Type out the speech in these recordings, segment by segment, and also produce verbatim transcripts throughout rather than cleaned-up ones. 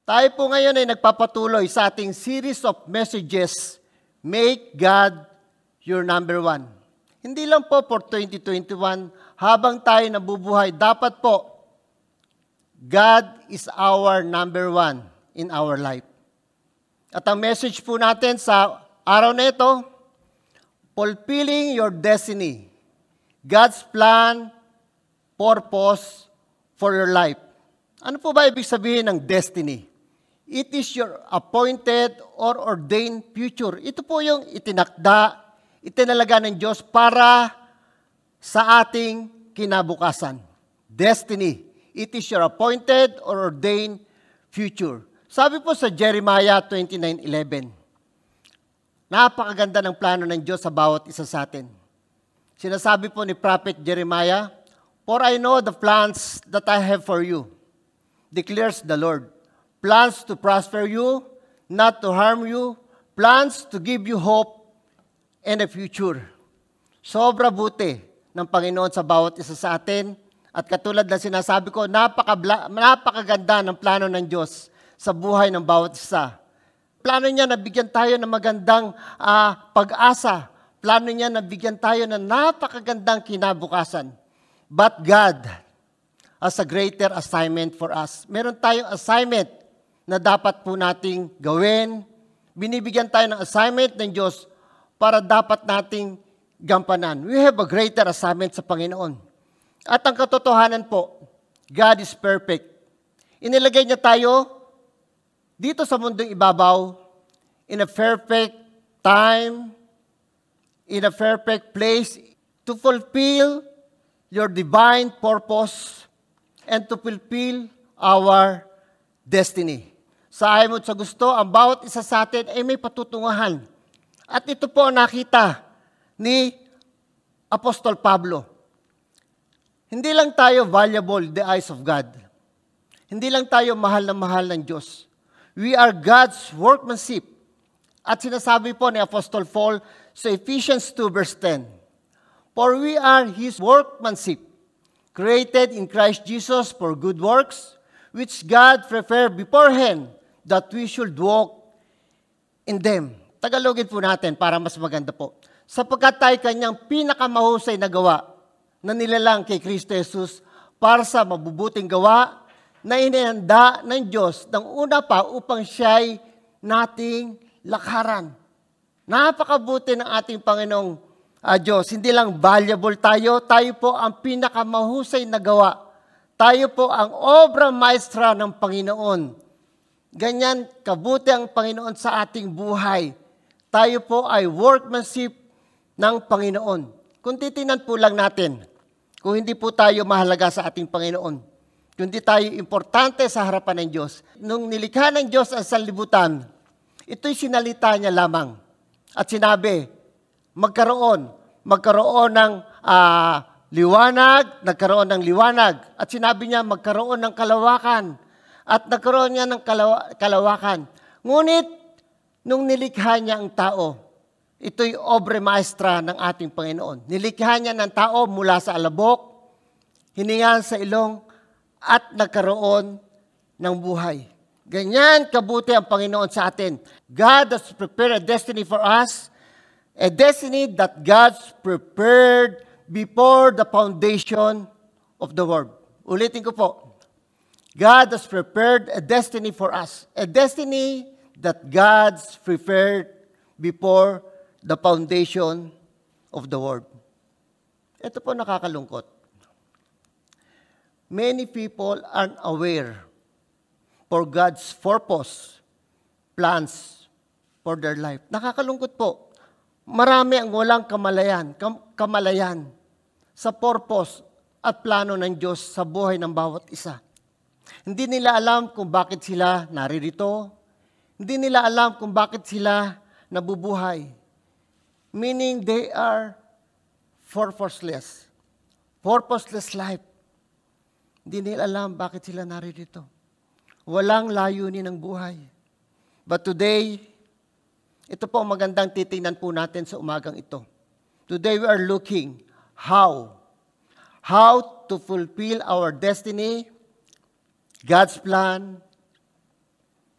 Tayo po ngayon ay nagpapatuloy sa ating series of messages, Make God Your Number One. Hindi lang po for twenty twenty-one, habang tayo nabubuhay, dapat po, God is our number one in our life. At ang message po natin sa araw na ito, Fulfilling Your Destiny, God's Plan, Purpose for Your Life. Ano po ba ibig sabihin ng destiny? It is your appointed or ordained future. Ito po yung itinakda, itinalaga ng Diyos para sa ating kinabukasan. Destiny. It is your appointed or ordained future. Sabi po sa Jeremiah twenty-nine eleven, napakaganda ng plano ng Diyos sa bawat isa sa atin. Sinasabi po ni Prophet Jeremiah, "For I know the plans that I have for you, declares the Lord. Plans to prosper you, not to harm you, plans to give you hope and a future." Sobra buti ng Panginoon sa bawat isa sa atin. At katulad na sinasabi ko, napakabla, napakaganda ng plano ng Diyos sa buhay ng bawat isa. Plano niya na bigyan tayo ng magandang uh, pag-asa. Plano niya na bigyan tayo ng napakagandang kinabukasan. But God has a greater assignment for us. Meron tayong assignment na dapat po nating gawin. Binibigyan tayo ng assignment ng Diyos para dapat nating gampanan. We have a greater assignment sa Panginoon. At ang katotohanan po, God is perfect. Inilagay niya tayo dito sa mundong ibabaw in a perfect time, in a perfect place to fulfill your divine purpose and to fulfill our destiny. Sa ayon mo sa gusto, ang bawat isa sa atin ay may patutunguhan. At ito po nakita ni Apostol Pablo. Hindi lang tayo valuable in the eyes of God. Hindi lang tayo mahal na mahal ng Diyos. We are God's workmanship. At sinasabi po ni Apostol Paul sa Ephesians two verse ten, "For we are His workmanship, created in Christ Jesus for good works, which God prepared beforehand that we should walk in them." Tagalogin po natin para mas maganda po. Sapagkat tayo kanyang pinakamahusay na gawa na nilalang kay Kristo Jesus para sa mabubuting gawa na inihanda ng Diyos ng una pa upang siya'y nating lakaran. Napakabuti ng ating Panginoong uh, Diyos. Hindi lang valuable tayo, tayo po ang pinakamahusay na gawa. Tayo po ang obra maestra ng Panginoon. Ganyan kabuti ang Panginoon sa ating buhay. Tayo po ay workmanship ng Panginoon. Kung titingnan po lang natin, kung hindi po tayo mahalaga sa ating Panginoon, kung hindi tayo importante sa harapan ng Diyos, nung nilikha ng Diyos ang sanlibutan, ito'y sinalita niya lamang. At sinabi, magkaroon, magkaroon ng uh, liwanag, nagkaroon ng liwanag. At sinabi niya, magkaroon ng kalawakan. At nagkaroon niya ng kalaw- kalawakan. Ngunit, nung nilikha niya ang tao, ito'y obre maestra ng ating Panginoon. Nilikha niya ng tao mula sa alabok, hiningan sa ilong, at nagkaroon ng buhay. Ganyan kabuti ang Panginoon sa atin. God has prepared a destiny for us, a destiny that God's prepared before the foundation of the world. Ulitin ko po. God has prepared a destiny for us, a destiny that God's prepared before the foundation of the world. Ito po nakakalungkot. Many people aren't aware for God's purpose, plans for their life. Nakakalungkot po. Marami ang walang kamalayan, kam- kamalayan sa purpose at plano ng Diyos sa buhay ng bawat isa. Hindi nila alam kung bakit sila naririto. Hindi nila alam kung bakit sila nabubuhay. Meaning they are purposeless. Purposeless life. Hindi nila alam bakit sila naririto. Walang layunin ng buhay. But today, ito po ang magandang titingnan po natin sa umagang ito. Today we are looking how. How to fulfill our destiny, God's plan,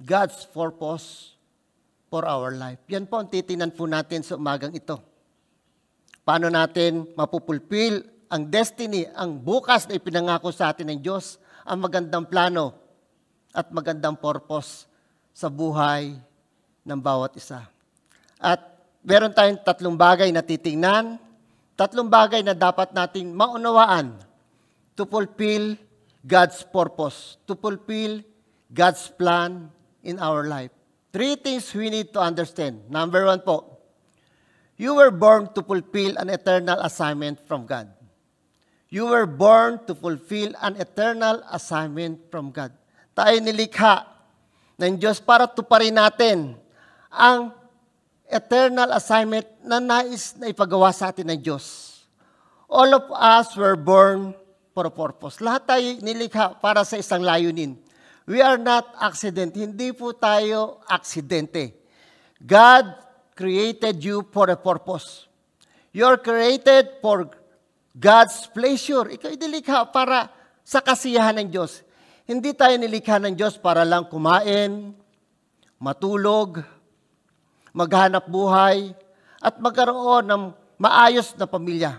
God's purpose for our life. Yan po ang titinan po natin sa umagang ito. Paano natin mapupulfill ang destiny, ang bukas na ipinangako sa atin ng Diyos, ang magandang plano at magandang purpose sa buhay ng bawat isa. At meron tayong tatlong bagay na titingnan, tatlong bagay na dapat nating maunawaan to fulfill God's purpose, to fulfill God's plan in our life. Three things we need to understand. Number one po, you were born to fulfill an eternal assignment from God. You were born to fulfill an eternal assignment from God. Tayo nilikha ng Diyos para tuparin natin ang eternal assignment na nais na ipagawa sa atin ng Diyos. All of us were born for a purpose. Lahat tayo nilikha para sa isang layunin. We are not accident. Hindi po tayo aksidente. God created you for a purpose. You're created for God's pleasure. Ikaw nilikha para sa kasiyahan ng Diyos. Hindi tayo nilikha ng Diyos para lang kumain, matulog, maghanap buhay, at magkaroon ng maayos na pamilya.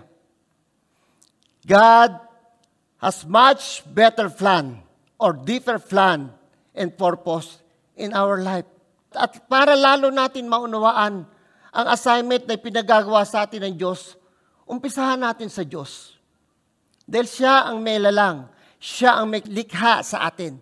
God has much better plan or deeper plan and purpose in our life. At para lalo natin maunawaan ang assignment na pinagagawa sa atin ng Diyos, umpisahan natin sa Diyos. Dahil siya ang may lalang, siya ang may likha sa atin.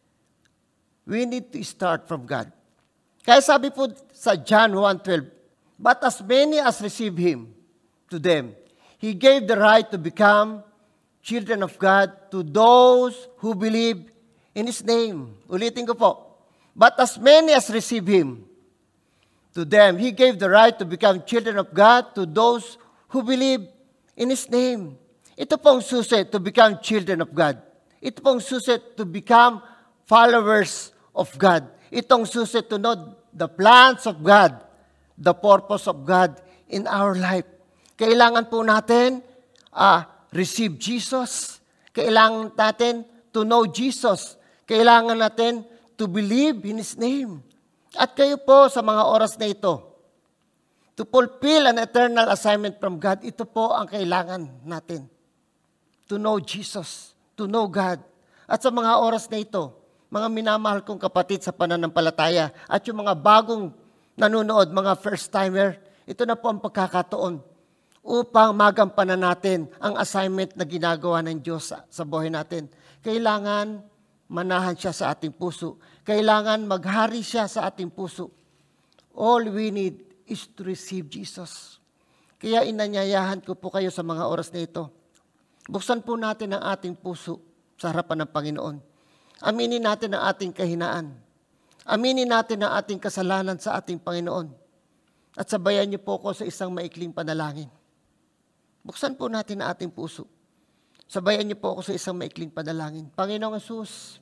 We need to start from God. Kaya sabi po sa John one twelve, but as many as receive Him, to them, He gave the right to become children of God to those who believe in His name. Ulitin ko po. But as many as receive Him, to them, He gave the right to become children of God to those who believe in His name. Ito pong susi to become children of God. Ito pong susi to become followers of God. Itong susi to know the plans of God, the purpose of God in our life. Kailangan po natin uh, receive Jesus. Kailangan natin to know Jesus. Kailangan natin to believe in His name. At kayo po sa mga oras na ito, to fulfill an eternal assignment from God, ito po ang kailangan natin. To know Jesus, to know God. At sa mga oras na ito, mga minamahal kong kapatid sa pananampalataya, at yung mga bagong nanonood, mga first-timer, ito na po ang pagkakataon upang magampanan natin ang assignment na ginagawa ng Diyos sa, sa buhay natin. Kailangan manahan siya sa ating puso. Kailangan maghari siya sa ating puso. All we need is to receive Jesus. Kaya inanyayahan ko po kayo sa mga oras na ito. Buksan po natin ang ating puso sa harapan ng Panginoon. Aminin natin ang ating kahinaan. Aminin natin ang ating kasalanan sa ating Panginoon. At sabayan niyo po ko sa isang maikling panalangin. Buksan po natin ang ating puso. Sabayan niyo po ako sa isang maikling panalangin. Panginoong Hesus,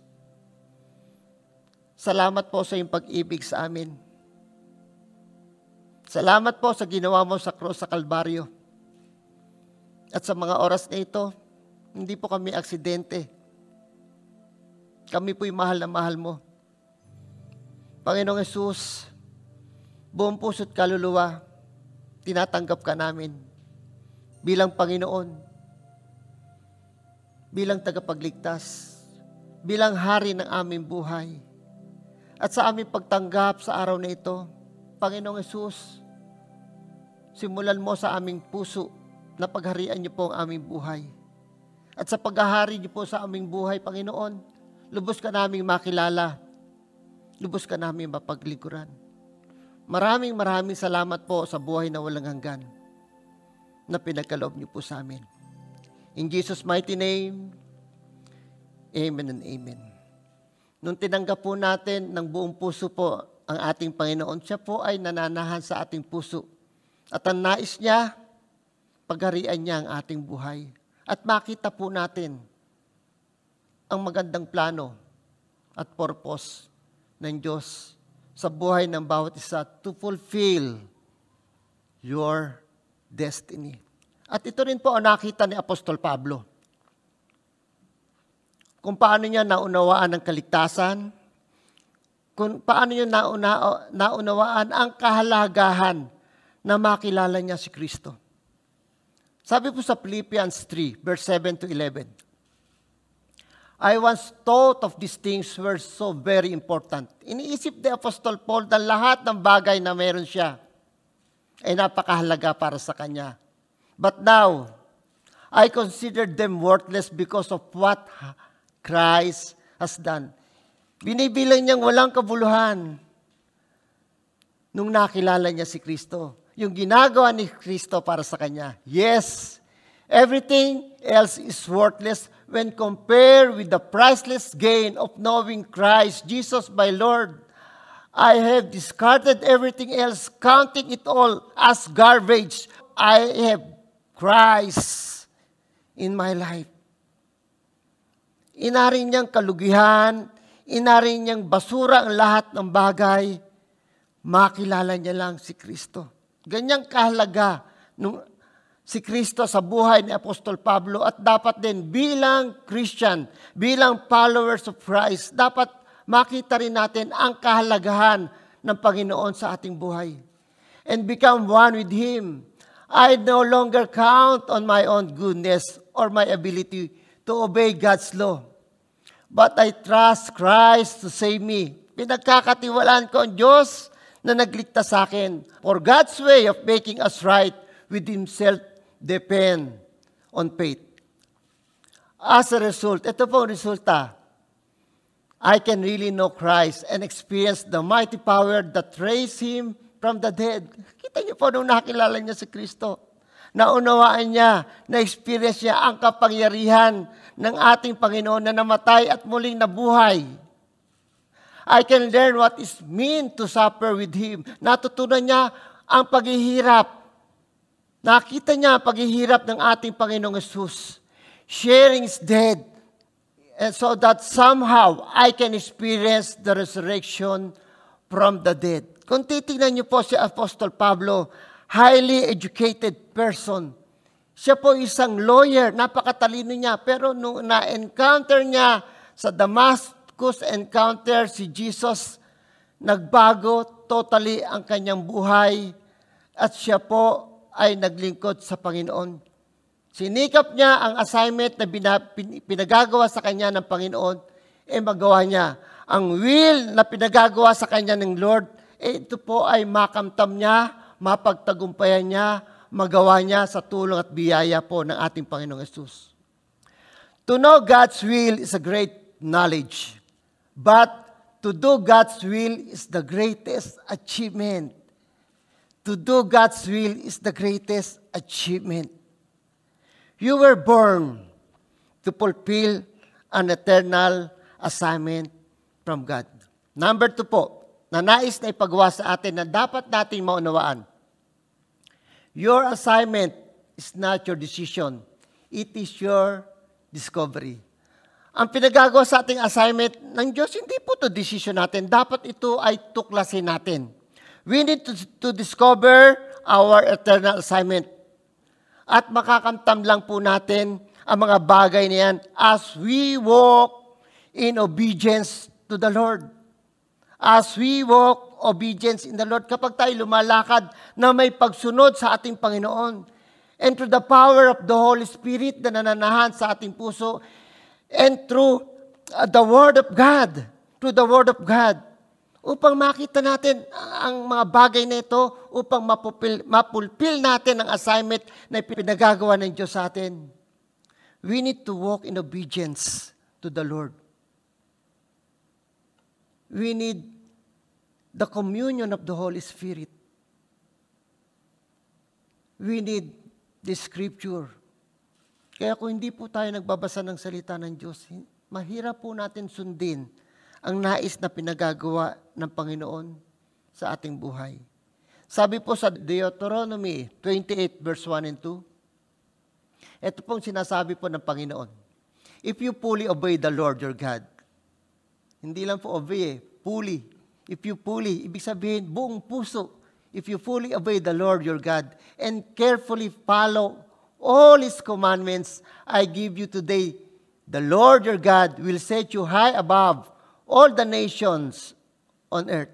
salamat po sa iyong pag-ibig sa amin. Salamat po sa ginawa mo sa krus sa Kalbaryo. At sa mga oras na ito, hindi po kami aksidente. Kami po'y mahal na mahal mo. Panginoong Hesus, buong puso't kaluluwa, tinatanggap ka namin bilang Panginoon, bilang tagapagligtas, bilang hari ng aming buhay. At sa aming pagtanggap sa araw na ito, Panginoong Hesus, simulan mo sa aming puso na pagharian niyo po ang aming buhay. At sa paghahari niyo po sa aming buhay, Panginoon, lubos ka naming makilala, lubos ka naming mapaglingkuran. Maraming maraming salamat po sa buhay na walang hanggan na pinagkaloob niyo po sa amin. In Jesus' mighty name, amen and amen. Nung tinanggap po natin ng buong puso po ang ating Panginoon, siya po ay nananahan sa ating puso. At ang nais niya, pagharian niya ang ating buhay. At makita po natin ang magandang plano at purpose ng Diyos sa buhay ng bawat isa to fulfill your destiny. At ito rin po ang nakita ni Apostol Pablo. Kung paano niya naunawaan ang kaligtasan, kung paano niyo nauna, naunawaan ang kahalagahan na makilala niya si Kristo. Sabi po sa Philippians three, verse seven to eleven, I once thought of these things were so very important. Iniisip ni Apostle Paul na lahat ng bagay na meron siya ay napakahalaga para sa kanya. But now, I consider them worthless because of what Christ has done. Binibilang niyang walang kabuluhan nung nakilala niya si Kristo. Yung ginagawa ni Kristo para sa kanya. Yes, everything else is worthless when compared with the priceless gain of knowing Christ, Jesus my Lord. I have discarded everything else, counting it all as garbage. I have Christ in my life. Inarin niyang kalugihan, inarin niyang basura ang lahat ng bagay, makilala niya lang si Kristo. Ganyang kahalaga nung si Kristo sa buhay ni Apostol Pablo at dapat din bilang Christian, bilang followers of Christ, dapat makita rin natin ang kahalagahan ng Panginoon sa ating buhay. And become one with Him. I no longer count on my own goodness or my ability to obey God's law. But I trust Christ to save me. Pinagkakatiwalaan ko ang Diyos na nagligtas sa akin. For God's way of making us right with Himself depend on faith. As a result, ito po ang resulta. I can really know Christ and experience the mighty power that raised Him from the dead. Kita niyo po nung nakilala niya si Kristo. Naunawaan niya, na-experience niya ang kapangyarihan ng ating Panginoon na namatay at muling nabuhay. I can learn what it means to suffer with Him. Natutunan niya ang paghihirap. Nakita niya ang paghihirap ng ating Panginoong Yesus. Sharing His death. And so that somehow I can experience the resurrection from the dead. Kung titignan niyo po si Apostol Pablo, highly educated person. Siya po isang lawyer, napakatalino niya. Pero nung na-encounter niya sa Damascus encounter si Jesus, nagbago totally ang kanyang buhay at siya po ay naglingkod sa Panginoon. Sinikap niya ang assignment na pinagagawa sa kanya ng Panginoon, eh magawa niya. Ang will na pinagagawa sa kanya ng Lord, eh ito po ay makamtam niya, mapagtagumpayan niya, magawa niya sa tulong at biyaya po ng ating Panginoong Yesus. To know God's will is a great knowledge, but to do God's will is the greatest achievement. To do God's will is the greatest achievement. You were born to fulfill an eternal assignment from God. Number two po, na nais na ipagawa sa atin na dapat nating maunawaan. Your assignment is not your decision. It is your discovery. Ang pinagagawa sa ating assignment ng Diyos, hindi po ito decision natin. Dapat ito ay tuklasin natin. We need to, to discover our eternal assignment. At makakamtam lang po natin ang mga bagay na yan as we walk in obedience to the Lord. As we walk obedience in the Lord, kapag tayo lumalakad na may pagsunod sa ating Panginoon, and through the power of the Holy Spirit na nananahan sa ating puso, and through uh, the Word of God, through the Word of God, upang makita natin ang mga bagay na ito, upang mapupil, mapulpil natin ang assignment na pinagagawa ng Diyos sa atin. We need to walk in obedience to the Lord. We need the communion of the Holy Spirit. We need the Scripture. Kaya kung hindi po tayo nagbabasa ng salita ng Diyos, mahirap po natin sundin ang nais na pinagagawa ng Panginoon sa ating buhay. Sabi po sa Deuteronomy twenty-eight verse one and two, ito pong sinasabi po ng Panginoon, if you fully obey the Lord your God, hindi lang po obey eh, fully. If you fully, ibig sabihin buong puso, if you fully obey the Lord your God and carefully follow all His commandments I give you today, the Lord your God will set you high above all the nations on earth.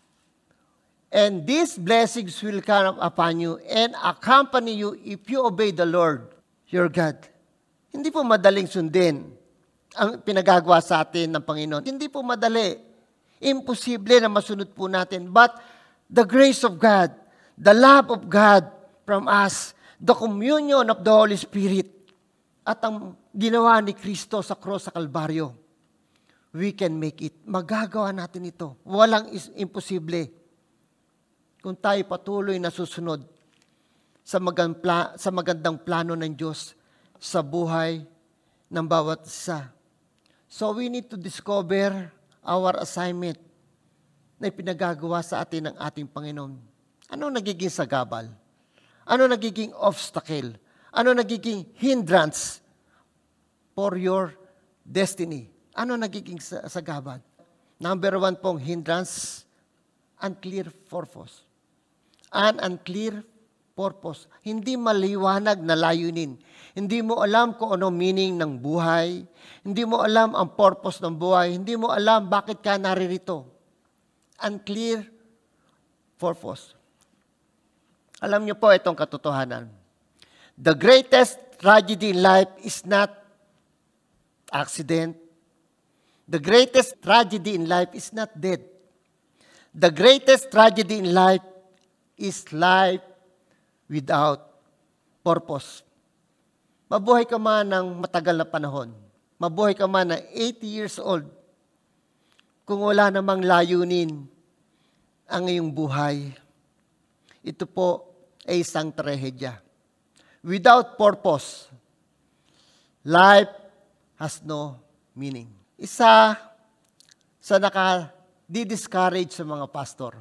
And these blessings will come upon you and accompany you if you obey the Lord, your God. Hindi po madaling sundin ang pinagagawa sa atin ng Panginoon. Hindi po madali. Imposible na masunod po natin. But the grace of God, the love of God from us, the communion of the Holy Spirit, at ang ginawa ni Kristo sa cross sa Kalbaryo, we can make it. Magagawa natin ito. Walang is imposible. Kung tayo patuloy na susunod sa, magandang, sa magandang plano ng Diyos sa buhay ng bawat isa. So we need to discover our assignment na ipinagagawa sa atin ng ating Panginoon. Ano nagiging sagabal? Ano nagiging obstacle? Ano nagiging hindrance for your destiny? Ano nagiging sagabal? Number one pong hindrance, unclear purpose. An unclear purpose. Hindi maliwanag na layunin. Hindi mo alam kung ano meaning ng buhay. Hindi mo alam ang purpose ng buhay. Hindi mo alam bakit ka naririto. Unclear purpose. Alam niyo po itong katotohanan. The greatest tragedy in life is not accident. The greatest tragedy in life is not death. The greatest tragedy in life is life without purpose. Mabuhay ka man ng matagal na panahon. Mabuhay ka man na eighty years old. Kung wala namang layunin ang iyong buhay, ito po ay isang trahedya. Without purpose, life has no meaning. Isa sa naka-discourage sa mga pastor.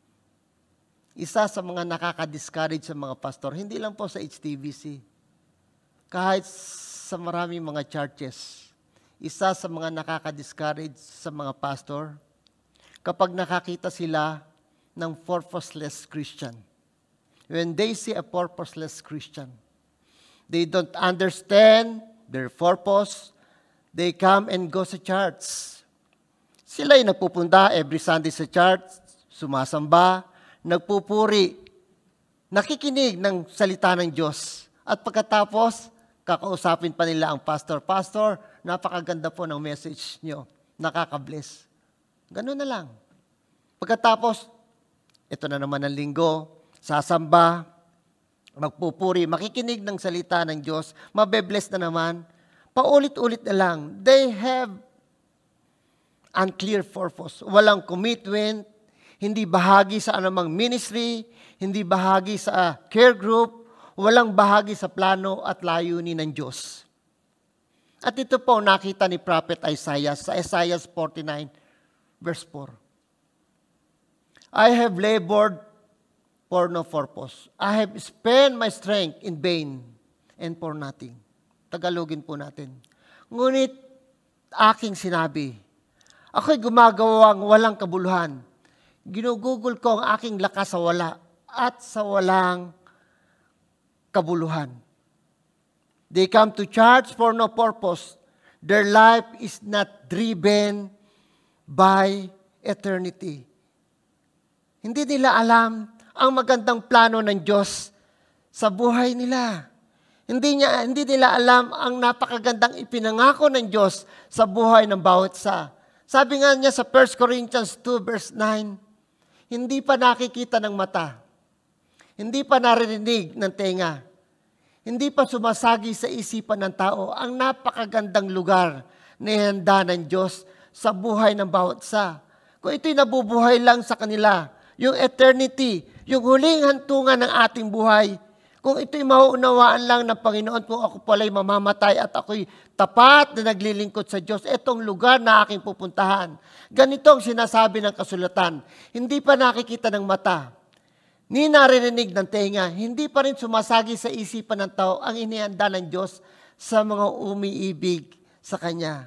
Isa sa mga nakaka-discourage sa mga pastor, hindi lang po sa H T V C, kahit sa maraming mga churches, isa sa mga nakaka-discourage sa mga pastor, kapag nakakita sila ng purposeless Christian. When they see a purposeless Christian, they don't understand their purpose, they come and go sa church. Sila ay nagpupunta every Sunday sa church, sumasamba, nagpupuri, nakikinig ng salita ng Diyos. At pagkatapos, kakausapin pa nila ang pastor. Pastor, napakaganda po ng message nyo. Nakaka-bless. Ganun na lang. Pagkatapos, ito na naman ang linggo, sasamba, magpupuri, makikinig ng salita ng Diyos, mabe-bless na naman, paulit-ulit na lang. They have unclear purpose. Walang commitment, hindi bahagi sa anumang ministry, hindi bahagi sa care group, walang bahagi sa plano at layunin ng Diyos. At ito po nakita ni Prophet Isaiah sa Isaiah forty-nine, verse four. I have labored for no purpose. I have spent my strength in vain and for nothing. Tagalogin po natin. Ngunit aking sinabi, ako'y gumagawang walang kabuluhan. Ginugugol ko ang aking lakas sa wala at sa walang kabuluhan. They come to church for no purpose. Their life is not driven by eternity. Hindi nila alam ang magandang plano ng Diyos sa buhay nila. Hindi, niya, hindi nila alam ang napakagandang ipinangako ng Diyos sa buhay ng bawat isa. Sabi nga niya sa First Corinthians two, verse nine, hindi pa nakikita ng mata, hindi pa naririnig ng tenga, hindi pa sumasagi sa isipan ng tao ang napakagandang lugar na ihanda ng Diyos sa buhay ng bawat isa. Kung ito'y nabubuhay lang sa kanila, yung eternity, yung huling hantungan ng ating buhay, kung ito'y mauunawaan lang ng Panginoon, kung ako pala'y mamamatay at ako'y tapat na naglilingkod sa Diyos, itong lugar na aking pupuntahan. Ganito ang sinasabi ng kasulatan. Hindi pa nakikita ng mata, ni naririnig ng tenga, hindi pa rin sumasagi sa isipan ng tao ang inihanda ng Diyos sa mga umiibig sa Kanya.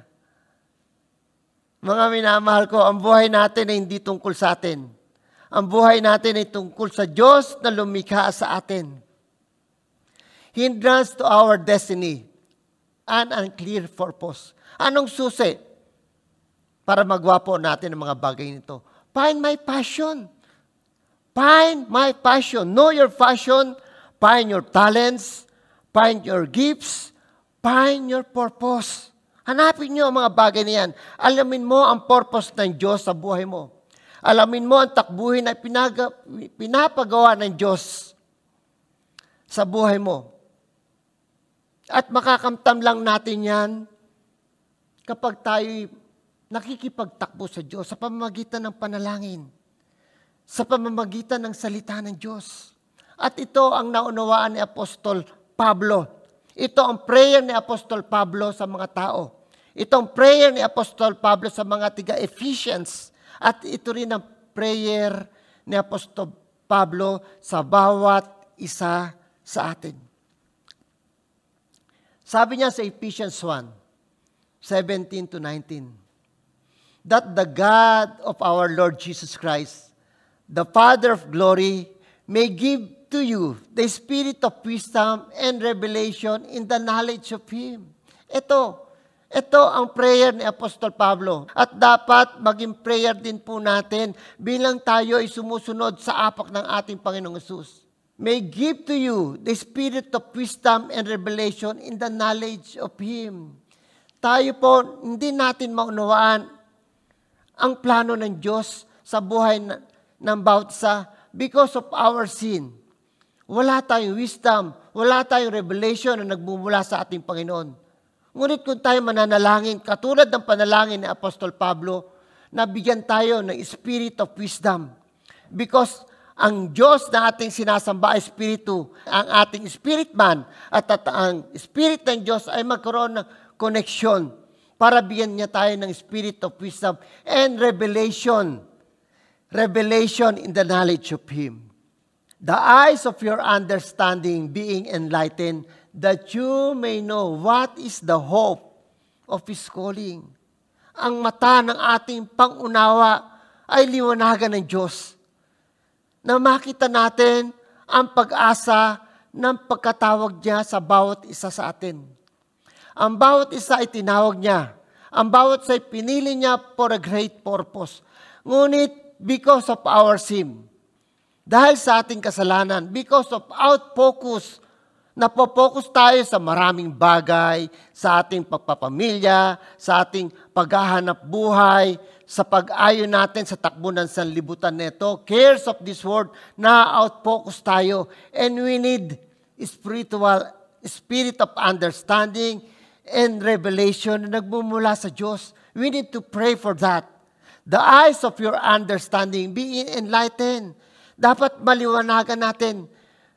Mga minamahal ko, ang buhay natin ay hindi tungkol sa atin. Ang buhay natin ay tungkol sa Diyos na lumikha sa atin. Hindrance to our destiny, an unclear purpose. Anong susi para magwa po natin ang mga bagay nito? Find my passion. Find my passion. Know your passion. Find your talents. Find your gifts. Find your purpose. Hanapin niyo ang mga bagay na yan. Alamin mo ang purpose ng Diyos sa buhay mo. Alamin mo ang takbuhin na pinaga, pinapagawa ng Diyos sa buhay mo. At makakamtam lang natin yan kapag tayo nakikipagtakbo sa Diyos sa pamamagitan ng panalangin, sa pamamagitan ng salita ng Diyos. At ito ang naunawaan ni Apostol Pablo. Ito ang prayer ni Apostol Pablo sa mga tao. Ito ang prayer ni Apostol Pablo sa mga tiga-Ephesians. At ito rin ang prayer ni Apostol Pablo sa bawat isa sa atin. Sabi niya sa Ephesians one, seventeen to nineteen, that the God of our Lord Jesus Christ, the Father of glory, may give to you the spirit of wisdom and revelation in the knowledge of Him. Ito, ito ang prayer ni Apostol Pablo. At dapat maging prayer din po natin bilang tayo ay sumusunod sa apak ng ating Panginoong Hesus. May give to you the spirit of wisdom and revelation in the knowledge of Him. Tayo po, hindi natin maunawaan ang plano ng Diyos sa buhay ng bawat isa because of our sin. Wala tayong wisdom, wala tayong revelation na nagmumula sa ating Panginoon. Ngunit kung tayo mananalangin, katulad ng panalangin ni Apostol Pablo, nabigyan tayo ng spirit of wisdom. Because ang Diyos na ating sinasamba ay Espiritu, ang ating spirit man at, at ang spirit ng Diyos ay magkaroon ng connection para bigyan niya tayo ng spirit of wisdom and revelation. Revelation in the knowledge of Him. The eyes of your understanding being enlightened, that you may know what is the hope of His calling. Ang mata ng ating pangunawa ay liwanagan ng Diyos. Na makita natin ang pag-asa ng pagkatawag niya sa bawat isa sa atin. Ang bawat isa ay tinawag niya. Ang bawat isa ay pinili niya for a great purpose. Ngunit because of our sin, dahil sa ating kasalanan, because of out-focus, napopokus tayo sa maraming bagay, sa ating pagpapamilya, sa ating paghahanap buhay, sa pag-ayon natin sa takbo ng sanlibutan nito, cares of this world, na out-focus tayo. And we need spiritual, spirit of understanding and revelation na nagmumula sa Diyos. We need to pray for that. The eyes of your understanding being enlightened. Dapat maliwanagan natin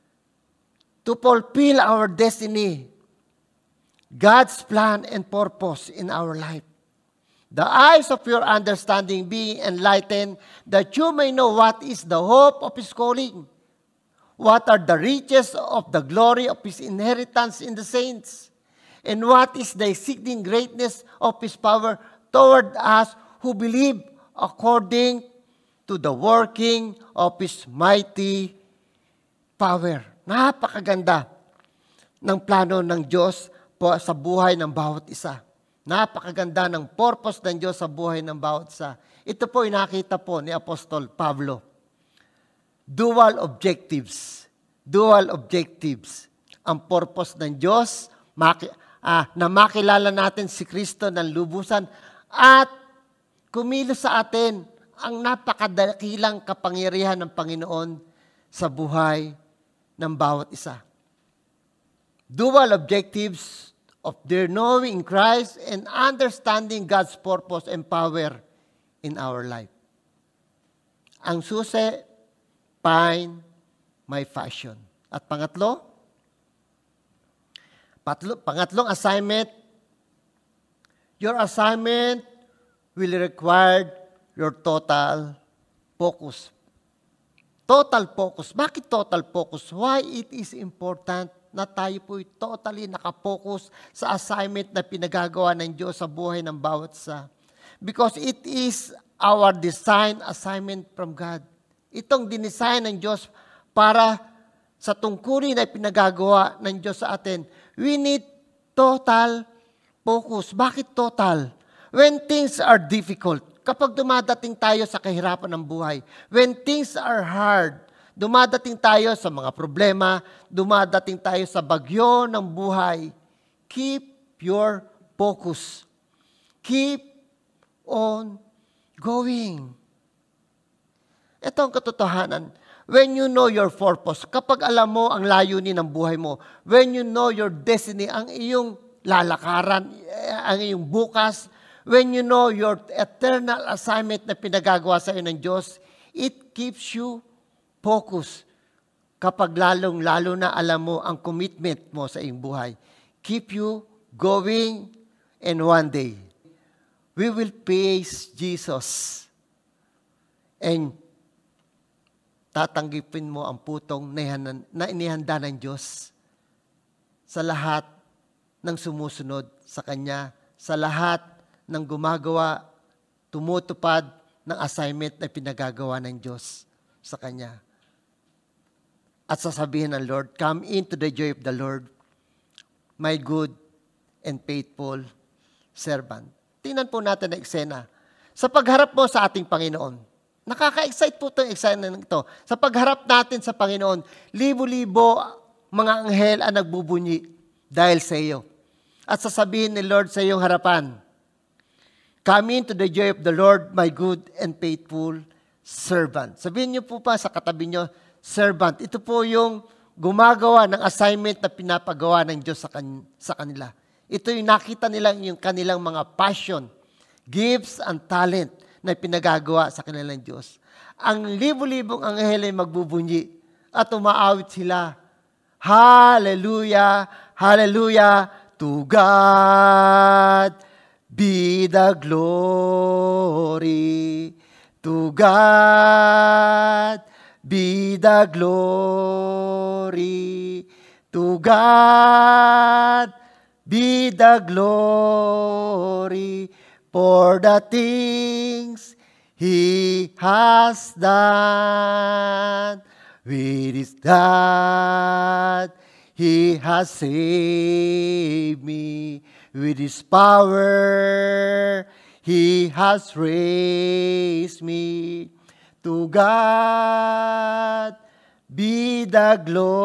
to fulfill our destiny, God's plan and purpose in our life. The eyes of your understanding being enlightened, that you may know what is the hope of His calling, what are the riches of the glory of His inheritance in the saints, and what is the exceeding greatness of His power toward us who believe, according to the working of His mighty power. Napakaganda ng plano ng Diyos po sa buhay ng bawat isa. Napakaganda ng purpose ng Diyos sa buhay ng bawat isa. Ito po inakita po ni Apostol Pablo. Dual objectives. Dual objectives. Ang purpose ng Diyos maki, ah, na makilala natin si Kristo ng lubusan at kumilos sa atin ang napakadakilang kapangyarihan ng Panginoon sa buhay ng bawat isa. Dual objectives of their knowing Christ and understanding God's purpose and power in our life. Ang susi, find my passion. At pangatlo, patlo, pangatlong assignment, your assignment will require your total focus. Total focus. Bakit total focus? Why it is important na tayo po'y totally nakapokus sa assignment na pinagagawa ng Diyos sa buhay ng bawat isa. Because it is our design assignment from God. Itong dinesign ng Diyos para sa tungkulin na pinagagawa ng Diyos sa atin. We need total focus. Bakit total? When things are difficult, Kapag dumadating tayo sa kahirapan ng buhay, when things are hard, dumadating tayo sa mga problema, dumadating tayo sa bagyo ng buhay, keep your focus. Keep on going. Ito ang katotohanan. When you know your purpose, kapag alam mo ang layunin ng buhay mo, when you know your destiny, ang iyong lalakaran, ang iyong bukas, when you know your eternal assignment na pinagagawa sa iyo ng Diyos, it keeps you focused. Kapag lalong-lalo na alam mo ang commitment mo sa iyong buhay, keep you going, and one day, we will face Jesus. And tatanggipin mo ang putong na inihanda ng Diyos sa lahat ng sumusunod sa Kanya, sa lahat ng gumagawa, tumutupad ng assignment na pinagagawa ng Diyos sa Kanya. At sasabihin ng Lord, come into the joy of the Lord, my good and faithful servant. Tingnan po natin ang eksena. Sa pagharap mo sa ating Panginoon, nakaka-excite po itong eksena nito. Sa pagharap natin sa Panginoon, libo-libo mga anghel ang nagbubunyi dahil sa iyo. At sasabihin ni Lord sa iyong harapan, come into the joy of the Lord, my good and faithful servant. Sabihin niyo po pa sa katabi niyo, servant. Ito po yung gumagawa ng assignment na pinapagawa ng Diyos sa, kan- sa kanila. Ito yung nakita nilang yung kanilang mga passion, gifts, and talent na pinagagawa sa kanilang Diyos. Ang libo-libong anghel ay magbubunyi at umaawit sila. Hallelujah! Hallelujah! To God be the glory. To God be the glory. To God be the glory for the things He has done. With His blood He has saved me. With His power He has raised me. To God be the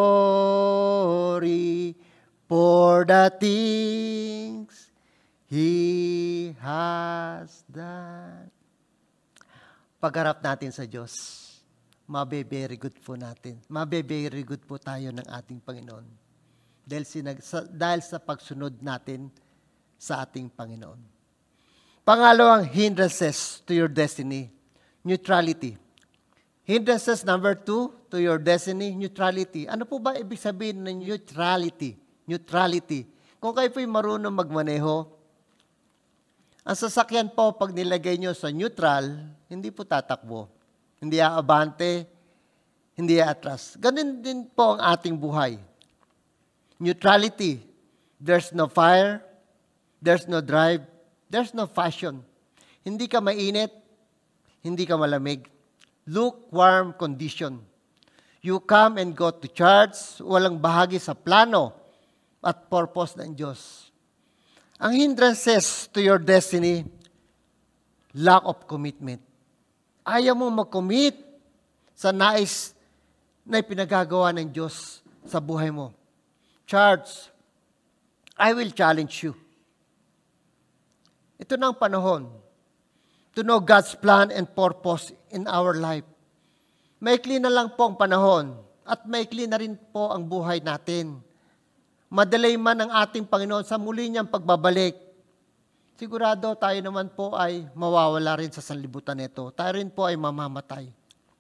glory for the things He has done. Pagharap natin sa Diyos, mabe-very good po natin. Mabe-very good po tayo ng ating Panginoon. Dahil, sinag, sa, dahil sa pagsunod natin sa ating Panginoon. Pangalawang hindrances to your destiny, neutrality. Hindrances number two to your destiny, neutrality. Ano po ba ibig sabihin ng neutrality? Neutrality. Kung kayo po'y marunong magmaneho, ang sasakyan po, pag nilagay nyo sa neutral, hindi po tatakbo. Hindi aabante, hindi aatras. Ganun din po ang ating buhay. Neutrality. There's no fire, there's no drive, there's no fashion. Hindi ka mainit, hindi ka malamig. Lukewarm condition. You come and go to church, walang bahagi sa plano at purpose ng Diyos. Ang hindrances to your destiny, lack of commitment. Ayaw mo mag-commit sa nais na ipinagagawa ng Diyos sa buhay mo. Church, I will challenge you. Ito na ang panahon to know God's plan and purpose in our life. Maikli na lang po ang panahon at maikli na rin po ang buhay natin. Madelay man ang ating Panginoon sa muli niyang pagbabalik, sigurado tayo naman po ay mawawala rin sa sanlibutan nito. Tayo rin po ay mamamatay.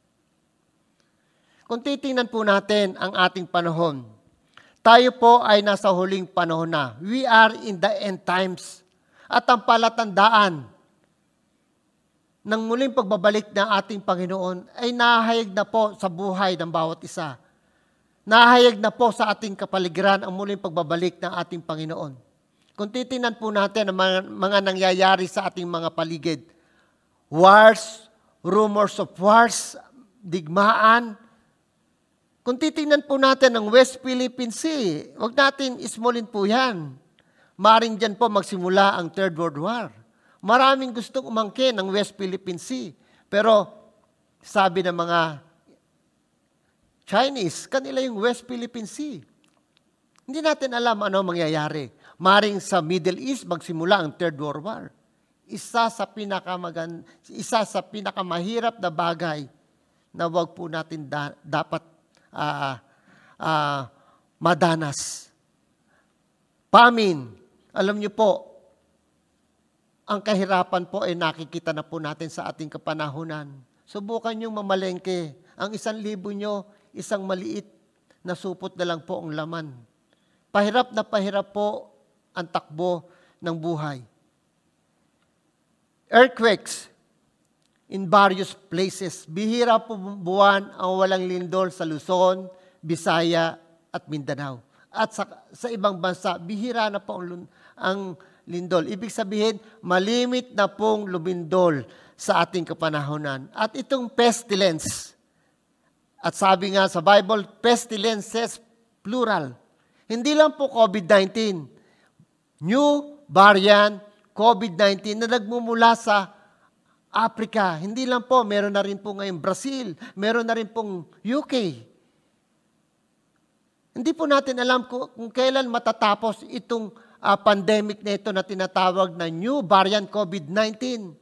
Kung titingnan po natin ang ating panahon, tayo po ay nasa huling panahon na. We are in the end times. At ang palatandaan ng muling pagbabalik ng ating Panginoon ay nahayag na po sa buhay ng bawat isa. Nahayag na po sa ating kapaligiran ang muling pagbabalik ng ating Panginoon. Kung titingnan po natin ang mga, mga nangyayari sa ating mga paligid, wars, rumors of wars, digmaan. Kung titingnan po natin ang West Philippine Sea, huwag natin ismolin po yan. Maring dyan po magsimula ang Third World War. Maraming gustong umangkin ng West Philippine Sea. Pero sabi ng mga Chinese, kanila yung West Philippine Sea. Hindi natin alam ano mangyayari. Maring sa Middle East magsimula ang Third World War. Isa sa pinakamagan, isa sa pinakamahirap na bagay na wag po natin da, dapat uh, uh, madanas. Famine. Alam niyo po, ang kahirapan po ay nakikita na po natin sa ating kapanahunan. Subukan niyong mamalengke. Ang isang libo nyo, isang maliit na supot na lang po ang laman. Pahirap na pahirap po ang takbo ng buhay. Earthquakes in various places. Bihira po buwan ang walang lindol sa Luzon, Visaya at Mindanao. At sa, sa ibang bansa, bihira na po ang, ang lindol. Ibig sabihin, malimit na pong lumindol sa ating kapanahonan. At itong pestilence, at sabi nga sa Bible, pestilences, plural. Hindi lang po COVID nineteen. New variant, COVID nineteen na nagmumula sa Africa. Hindi lang po, meron na rin po ngayon Brazil, meron na rin pong U K. Hindi po natin alam kung, kung kailan matatapos itong uh, pandemic na ito na tinatawag na new variant COVID nineteen.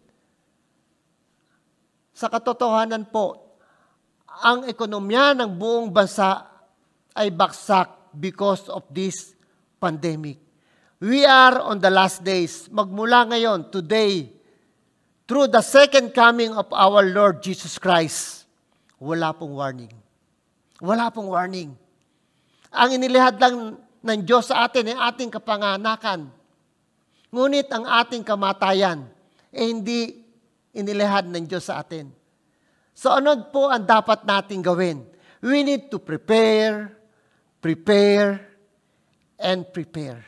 Sa katotohanan po, ang ekonomiya ng buong bansa ay baksak because of this pandemic. We are on the last days. Magmula ngayon, today, through the second coming of our Lord Jesus Christ, wala pong warning. Wala pong warning. Ang inilihad lang ng Diyos sa atin ay ating kapanganakan. Ngunit ang ating kamatayan ay hindi inilihad ng Diyos sa atin. So ano po ang dapat nating gawin? We need to prepare, prepare, and prepare.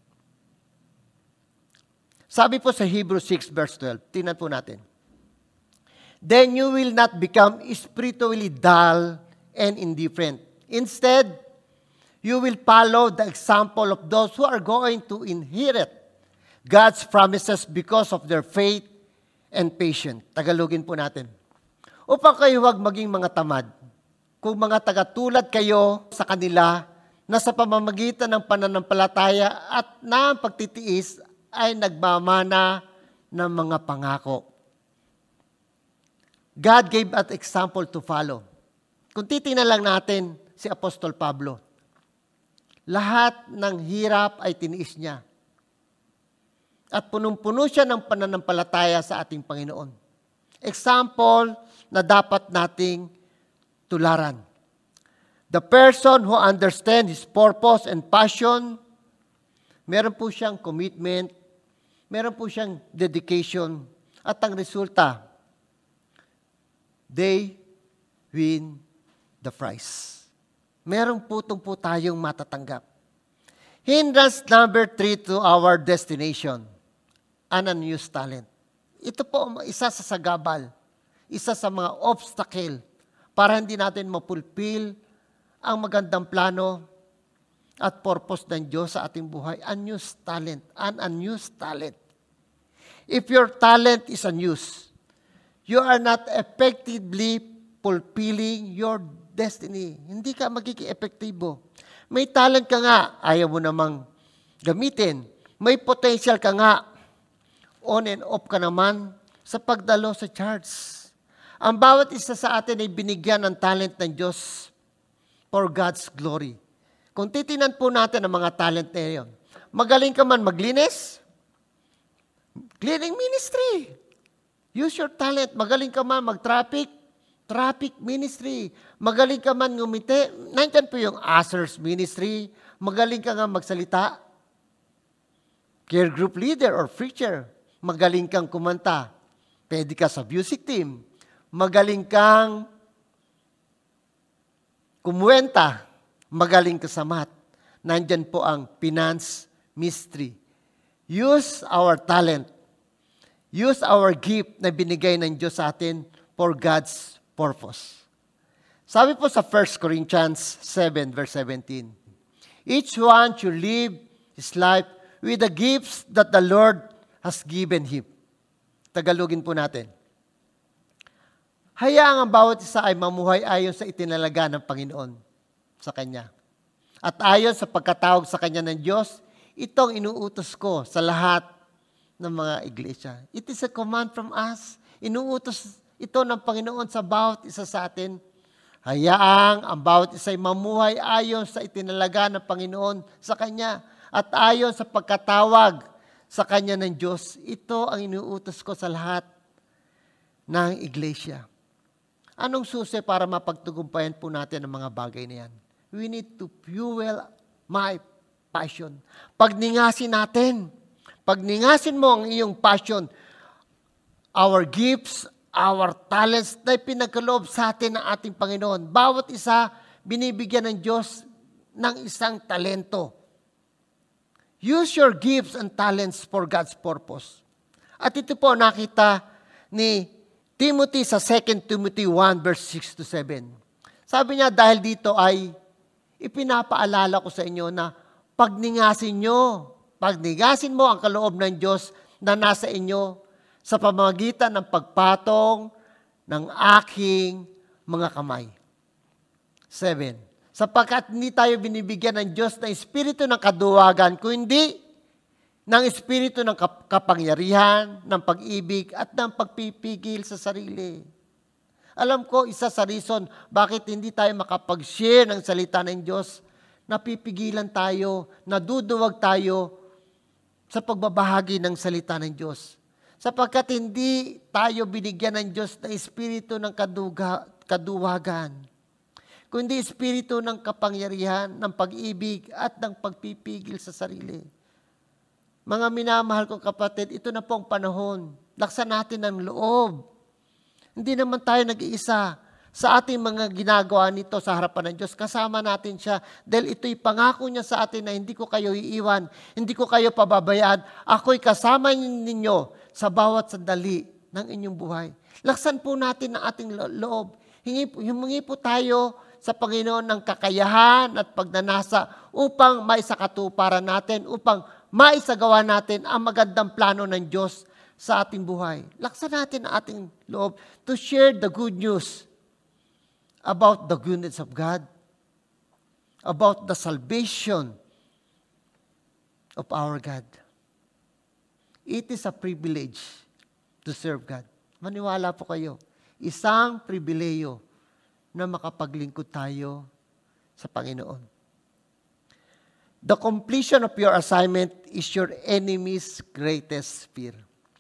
Sabi po sa Hebrews six verse twelve, tingnan po natin. Then you will not become spiritually dull and indifferent. Instead, you will follow the example of those who are going to inherit God's promises because of their faith and patience. Tagalogin po natin. Upang kayo huwag maging mga tamad, kung mga tagatulad kayo sa kanila na sa pamamagitan ng pananampalataya at na pagtitiis ay nagmamana ng mga pangako. God gave us example to follow. Kung titingnan lang natin si Apostol Pablo, lahat ng hirap ay tiniis niya. At punong-puno siya ng pananampalataya sa ating Panginoon. Example na dapat nating tularan. The person who understands his purpose and passion, meron po siyang commitment, meron po siyang dedication, at ang resulta, they win the prize. Meron po itong po tayong matatanggap. Hindrance number three to our destination, an unused talent. Ito po isa sa sagabal, isa sa mga obstacle para hindi natin mapulpil ang magandang plano at purpose ng Diyos sa ating buhay. Unused talent, an unused talent. If your talent is unused, you are not effectively fulfilling your destiny. Hindi ka magiging epektibo. May talent ka nga, ayaw mo namang gamitin. May potential ka nga, on and off ka naman sa pagdalo sa charts. Ang bawat isa sa atin ay binigyan ng talent ng Diyos for God's glory. Kung titinan po natin ang mga talent na yun, magaling ka man maglinis, cleaning ministry. Use your talent. Magaling ka man mag-traffic, traffic ministry. Magaling ka man ngumiti. Nandiyan po yung ushers ministry. Magaling ka nga magsalita. Care group leader or preacher. Magaling kang kumanta. Pwede ka sa music team. Magaling kang kumuwenta. Magaling ka sa math. Nandyan po ang finance mystery. Use our talent. Use our gift na binigay ng Diyos sa atin for God's purpose. Sabi po sa First Corinthians seven verse seventeen, each one should live his life with the gifts that the Lord has given him. Tagalogin po natin. Hayaang ang bawat isa ay mamuhay ayon sa itinalaga ng Panginoon sa Kanya. At ayon sa pagkatawag sa Kanya ng Diyos, itong inuutos ko sa lahat ng mga iglesia. It is a command from us. Inuutos ito ng Panginoon sa bawat isa sa atin. Hayaang ang bawat isa ay mamuhay ayon sa itinalaga ng Panginoon sa Kanya at ayon sa pagkatawag sa Kanya ng Diyos. Ito ang inuutos ko sa lahat ng iglesia. Anong susi para mapagtugumpayan po natin ang mga bagay na yan? We need to fuel my passion. Pagningasin natin. Pagningasin mo ang iyong passion, our gifts, our talents na pinagkaloob sa atin ng ating Panginoon. Bawat isa, binibigyan ng Diyos ng isang talento. Use your gifts and talents for God's purpose. At ito po nakita ni Timothy sa Second Timothy one verse six to seven. Sabi niya, dahil dito ay ipinapaalala ko sa inyo na pagningasin nyo, pagningasin mo ang kaloob ng Diyos na nasa inyo sa pamamagitan ng pagpatong ng aking mga kamay. Seven. Sapagkat hindi tayo binibigyan ng Diyos ng espiritu ng kaduwagan, kundi ng espiritu ng kap- kapangyarihan, ng pag-ibig, at ng pagpipigil sa sarili. Alam ko, isa sa reason bakit hindi tayo makapag-share ng salita ng Diyos, napipigilan tayo, naduduwag tayo sa pagbabahagi ng salita ng Diyos. Sapagkat hindi tayo binigyan ng Diyos ng espiritu ng kaduga, kaduwagan, kundi espiritu ng kapangyarihan, ng pag-ibig, at ng pagpipigil sa sarili. Mga minamahal kong kapatid, ito na po ang panahon. Laksan natin ang loob. Hindi naman tayo nag-iisa sa ating mga ginagawa nito sa harapan ng Diyos. Kasama natin siya dahil ito'y pangako niya sa atin na hindi ko kayo iiwan, hindi ko kayo pababayaan. Ako'y kasama ninyo sa bawat sandali ng inyong buhay. Laksan po natin ang ating lo- loob. Hingi, humingi po tayo sa Panginoon ng kakayahan at pagnanasa upang maisakatuparan natin, upang maisagawa natin ang magandang plano ng Diyos sa ating buhay. Laksan natin ang ating loob to share the good news about the goodness of God, about the salvation of our God. It is a privilege to serve God. Maniwala po kayo. Isang pribileyo na makapaglingkod tayo sa Panginoon. The completion of your assignment is your enemy's greatest fear.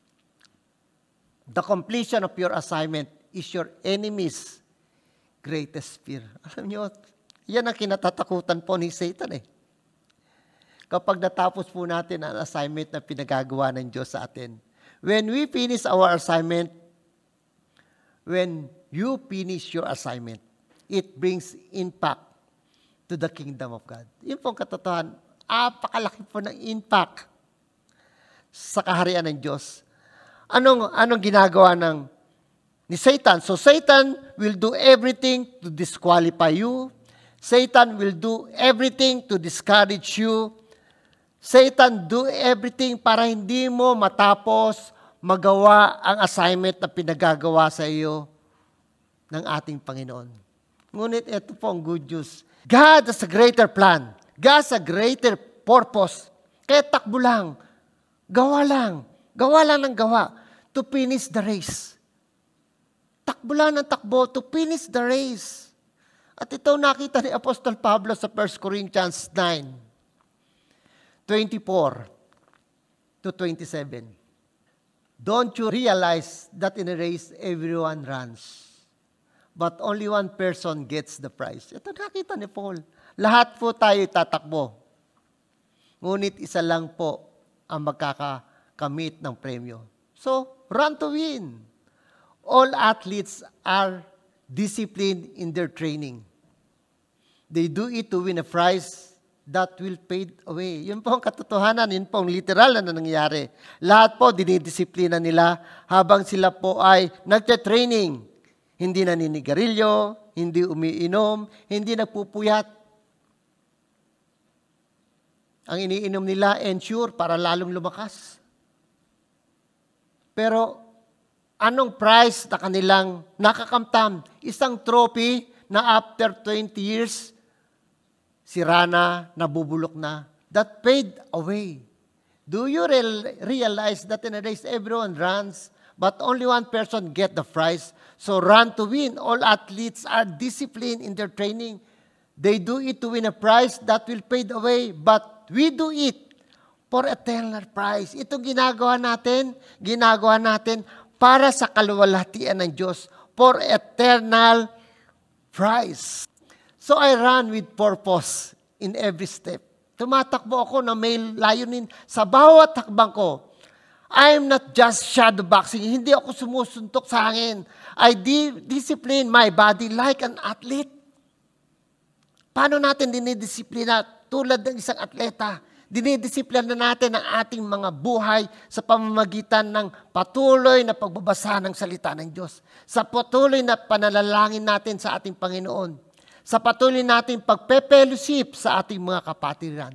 The completion of your assignment is your enemy's greatest fear. Alam niyo, yan ang kinatatakutan po ni Satan eh. Kapag natapos po natin ang assignment na pinagagawa ng Diyos sa atin. When we finish our assignment, when you finish your assignment, it brings impact to the kingdom of God. Yun po ang katotohanan. Apakalaki po ng impact sa kaharian ng Diyos. Anong, anong ginagawa ng ni Satan? So Satan will do everything to disqualify you. Satan will do everything to discourage you. Satan do everything para hindi mo matapos magawa ang assignment na pinagagawa sa iyo ng ating Panginoon. Ngunit ito po ang good news. God has a greater plan. God has a greater purpose. Kaya takbo lang. Gawa lang. Gawa lang ng gawa to finish the race. Takbo lang ng takbo to finish the race. At ito nakita ni Apostol Pablo sa First Corinthians nine, twenty-four to twenty-seven. Don't you realize that in a race, everyone runs, but only one person gets the prize? Ito nakita ni Paul. Lahat po tayo tatakbo. Ngunit isa lang po ang magkakakamit ng premyo. So, run to win. All athletes are disciplined in their training. They do it to win a prize that will fade away. Yun po ang katotohanan, yun po ang literal na nangyayari. Lahat po dinidisiplina nila habang sila po ay nagte-training. Hindi naninigarilyo, hindi umiinom, hindi nagpupuyat. Ang iniinom nila, ensure, para lalong lumakas. Pero anong prize na kanilang nakakamtam? Isang trophy na after twenty years, sira na, nabubulok na, that fade away. Do you real, realize that in a race everyone runs, but only one person get the prize? So run to win. All athletes are disciplined in their training. They do it to win a prize that will fade away, but we do it for eternal prize. Itong ginagawa natin, ginagawa natin para sa kaluwalhatian ng Diyos, for eternal prize. So I run with purpose in every step. Tumatakbo ako na may layunin sa bawat hakbang ko. I am not just shadow boxing. Hindi ako sumusuntok sa hangin. I di- discipline my body like an athlete. Paano natin dinidisiplina tulad ng isang atleta? Dinidisiplina natin ang ating mga buhay sa pamamagitan ng patuloy na pagbabasa ng salita ng Diyos. Sa patuloy na panalangin natin sa ating Panginoon. Sa patuloy nating pagpe-fellowship sa ating mga kapatiran.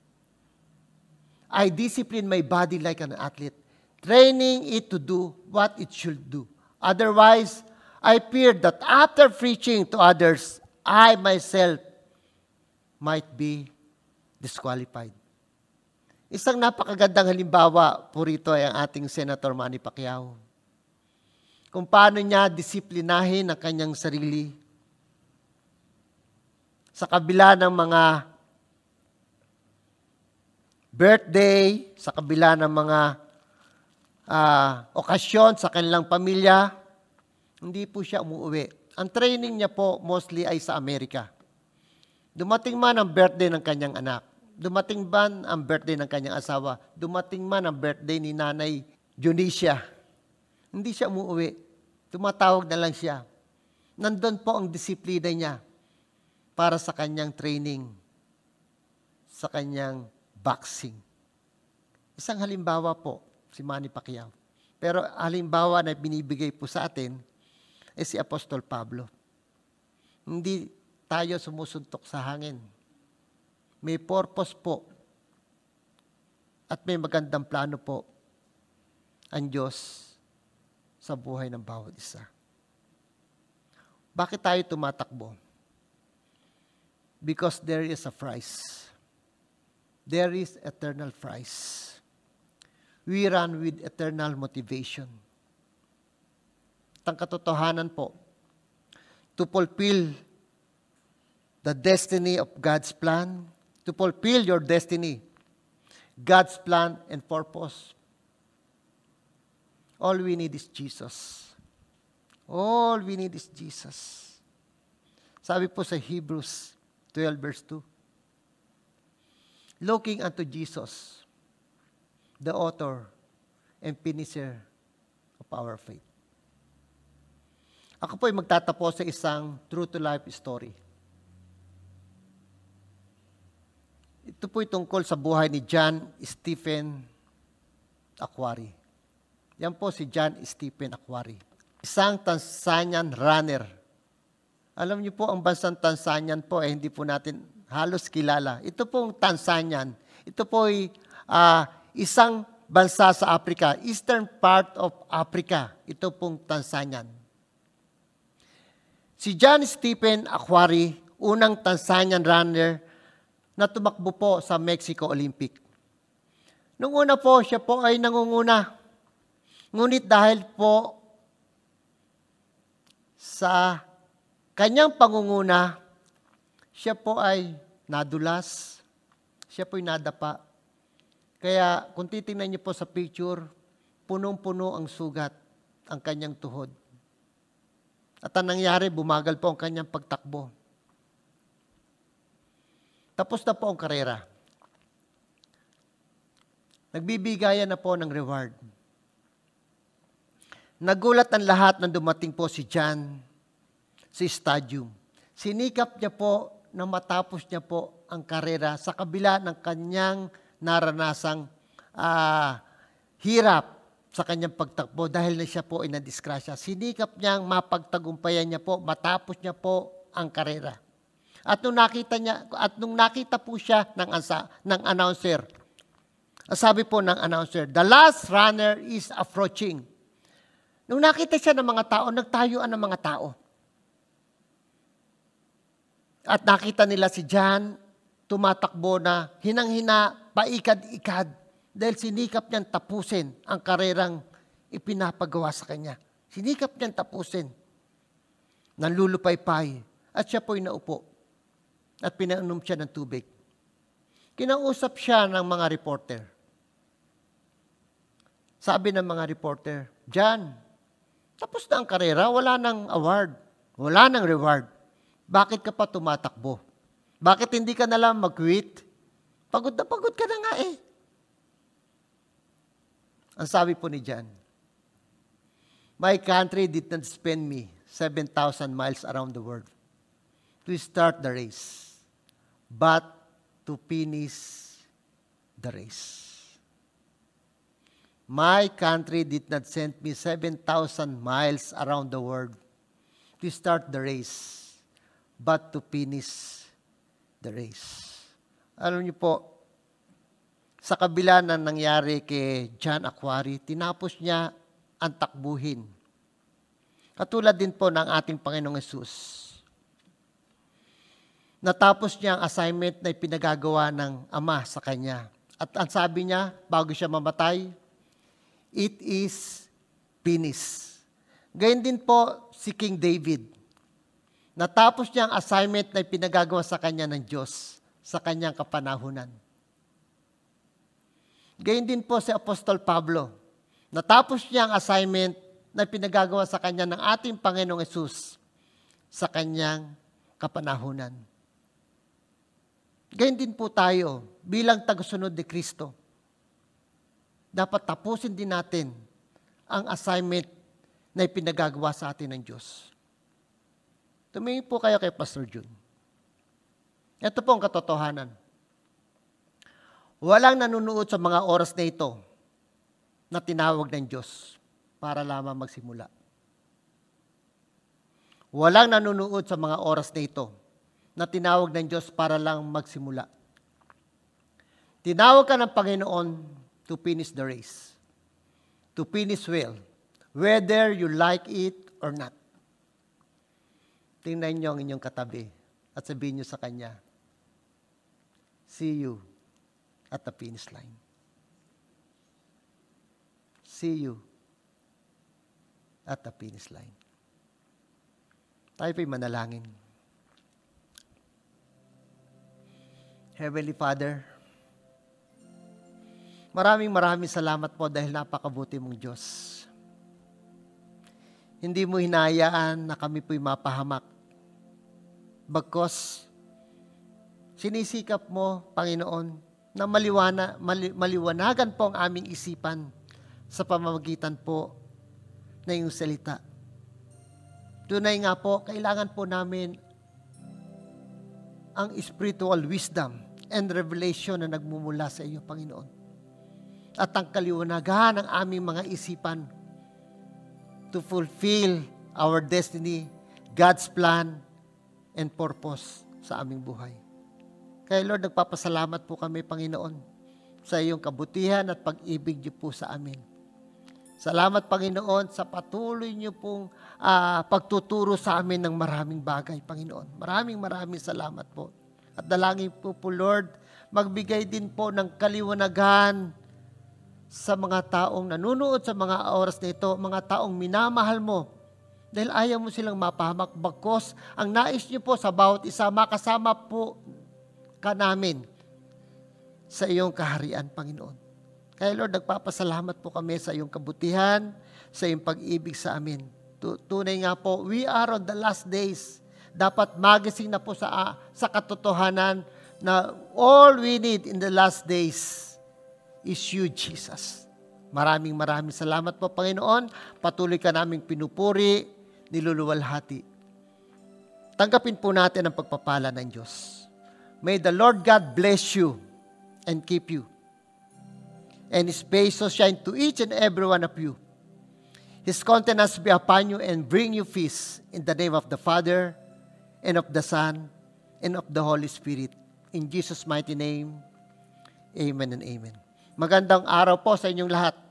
I discipline my body like an athlete, training it to do what it should do. Otherwise, I fear that after preaching to others, I myself might be disqualified. Isang napakagandang halimbawa po rito ay ang ating Senator Manny Pacquiao. Kung paano niya disiplinahin ang kanyang sarili sa kabila ng mga birthday, sa kabila ng mga uh, okasyon sa kanilang pamilya, hindi po siya umuwi. Ang training niya po mostly ay sa Amerika. Dumating man ang birthday ng kanyang anak, dumating man ang birthday ng kanyang asawa, dumating man ang birthday ni Nanay Junicia, hindi siya umuwi. Tumatawag na lang siya. Nandun po ang disiplina niya para sa kanyang training, sa kanyang boxing. Isang halimbawa po, si Manny Pacquiao. Pero halimbawa na binibigay po sa atin, ay si Apostol Pablo. Hindi tayo sumusuntok sa hangin. May purpose po at may magandang plano po ang Diyos sa buhay ng bawat isa. Bakit tayo tumatakbo? Because there is a prize. There is eternal prize. We run with eternal motivation. At ang katotohanan po, to fulfill the destiny of God's plan, to fulfill your destiny, God's plan and purpose, all we need is Jesus. All we need is Jesus. Sabi po sa Hebrews twelve verse two, looking unto Jesus, the author and finisher of our faith. Ako po ay magtatapos sa isang true-to-life story. Ito po ay tungkol sa buhay ni John Stephen Akhwari. Yan po si John Stephen Akhwari. Isang Tanzanian runner. Alam niyo po, ang bansang Tanzanian po, eh, hindi po natin halos kilala. Ito pong Tanzanian. Ito po ay uh, isang bansa sa Africa, eastern part of Africa. Ito pong Tanzanian. Si John Stephen Akhwari, unang Tanzanian runner na tumakbo po sa Mexico Olympic. Nung una po, siya po ay nangunguna. Ngunit dahil po sa kanyang pangunguna, siya po ay nadulas, siya po ay nadapa. Kaya kung titingnan niyo po sa picture, punong-puno ang sugat ang kanyang tuhod. At ang nangyari, bumagal po ang kanyang pagtakbo. Tapos na po ang karera. Nagbibigayan na po ng reward. Nagulat ang lahat nang dumating po si John sa stadium. Sinikap niya po na matapos niya po ang karera sa kabila ng kanyang naranasang uh, hirap sa kanyang pagtakbo dahil na siya po ay nadisgrasya. Sinikap niyang mapagtagumpayan niya po, matapos niya po ang karera. At nung nakita niya, at nung nakita po siya ng, ansa, ng announcer, sabi po ng announcer, the last runner is approaching. Nung nakita siya ng mga tao, nagtayuan ng mga tao. At nakita nila si John, tumatakbo na hinang-hina, paikad-ikad, dahil sinikap niyang tapusin ang karerang ipinapagawa sa kanya. Sinikap niyang tapusin. Nanlulupaypay, at siya po'y naupo. At pinainom siya ng tubig. Kinausap siya ng mga reporter. Sabi ng mga reporter, John, tapos na ang karera, wala nang award, wala nang reward. Bakit ka pa tumatakbo? Bakit hindi ka na lang mag-quit? Pagod na pagod ka na nga eh. Ang sabi po ni John, my country did not spend me seven thousand miles around the world to start the race, but to finish the race. My country did not send me seven thousand miles around the world to start the race, but to finish the race. Alam niyo po, sa kabila ng nangyari kay John Aquari, tinapos niya ang takbuhin. Katulad din po ng ating Panginoong Hesus. Natapos niya ang assignment na ipinagagawa ng Ama sa kanya. At ang sabi niya, bago siya mamatay, it is finished. Gayun din po si King David. Natapos niya ang assignment na ipinagagawa sa kanya ng Diyos sa kanyang kapanahunan. Gayun din po si Apostol Pablo. Natapos niya ang assignment na ipinagagawa sa kanya ng ating Panginoong Hesus sa kanyang kapanahunan. Gayun din po tayo bilang tagasunod ni Kristo. Dapat tapusin din natin ang assignment na ipinagagawa sa atin ng Diyos. Tumingin po kayo kay Pastor Jun. Ito po ang katotohanan. Walang nanunood sa mga oras na ito na tinawag ng Diyos para lamang magsimula. Walang nanunood sa mga oras na ito na tinawag ng Diyos para lang magsimula. Tinawag ka ng Panginoon to finish the race. To finish well. Whether you like it or not. Tingnan niyo ang inyong katabi at sabihin niyo sa kanya, see you at the finish line. See you at the finish line. Tayo po'y manalangin. Heavenly Father, maraming maraming salamat po dahil napakabuti mong Diyos. Hindi mo hinayaan na kami po'y mapahamak. Bagkos, sinisikap mo, Panginoon, na maliwana, mali, maliwanagan po ang aming isipan sa pamamagitan po na iyong salita. Tunay nga po, kailangan po namin ang spiritual wisdom and revelation na nagmumula sa iyo, Panginoon. At ang kaliwanagan ng aming mga isipan to fulfill our destiny, God's plan, and purpose sa aming buhay. Kaya Lord, nagpapasalamat po kami, Panginoon, sa iyong kabutihan at pag-ibig niyo po sa amin. Salamat, Panginoon, sa patuloy niyo pong uh, pagtuturo sa amin ng maraming bagay, Panginoon. Maraming maraming salamat po. At dalangin po po, Lord, magbigay din po ng kaliwanagan sa mga taong nanunood sa mga oras na ito, mga taong minamahal mo, dahil ayaw mo silang mapahamak. Bagkos, ang nais niyo po sa bawat isa, makasama po ka namin sa iyong kaharian, Panginoon. Kaya Lord, nagpapasalamat po kami sa iyong kabutihan, sa iyong pag-ibig sa amin. Tunay nga po, we are on the last days. Dapat magising na po sa, sa katotohanan na all we need in the last days is you, Jesus. Maraming maraming salamat po, Panginoon. Patuloy ka naming pinupuri, niluluwalhati. Tanggapin po natin ang pagpapala ng Diyos. May the Lord God bless you and keep you. And His face so shine to each and every one of you. His countenance be upon you and bring you peace in the name of the Father and of the Son and of the Holy Spirit. In Jesus' mighty name, amen and amen. Magandang araw po sa inyong lahat.